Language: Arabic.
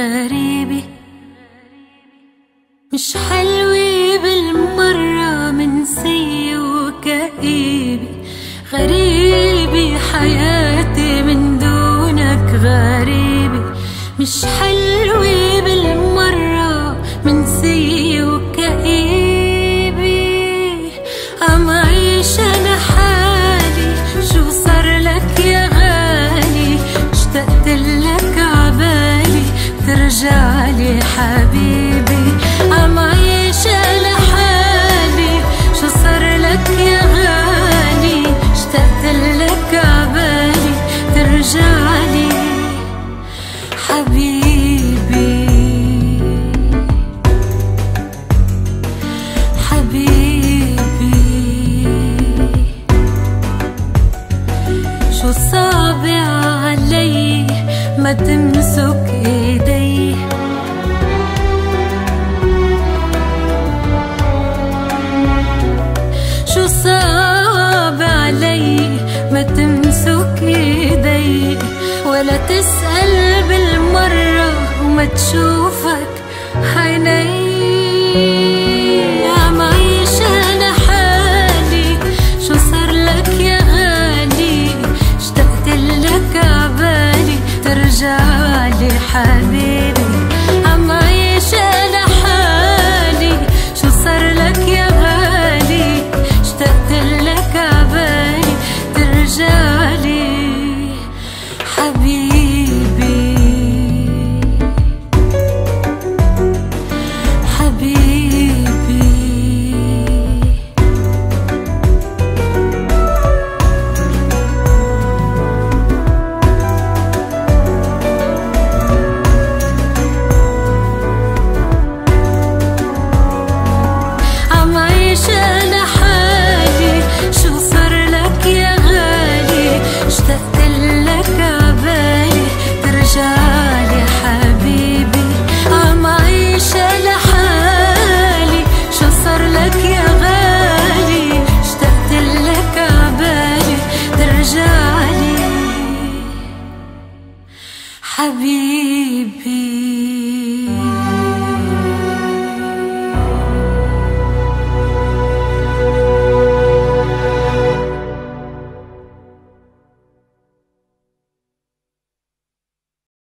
غريبة مش حلوة بالمرة، منسية وكئيبة. غريبة حياتي من دونك، غريبة مش حلوة بالمرة، منسية وكئيبة. عم عيش أنا حالي، شو صار لك يا غالي؟ اشتقت لك عبالي ترجعلي حبيبي. عم عيش أنا حالي، شو صار لك يا غالي؟ اشتقت لك عبالي ترجعلي حبيبي. حبيبي شو صعب علي ما تمسك ايدي، شو صعب علي ما تمسك ايدي، ولا تسأل بالمرة وما تشوفك عيني. عم عيش أنا حالي، شو صار لك يا غالي؟ اشتقت لك عبالي ترجعلي حبيبي. عم عيش أنا حالي، شو صار لك يا غالي؟ اشتقت لك عبالي ترجعلي حبيبي. حبيبي عم عيش أنا حالي، شو صار لك يا غالي؟ اشتقت لك عبالي ترجعلي حبيبي. عم عيش أنا حالي، شو صار لك يا غالي؟ اشتقت لك عبالي ترجعلي حبيبي.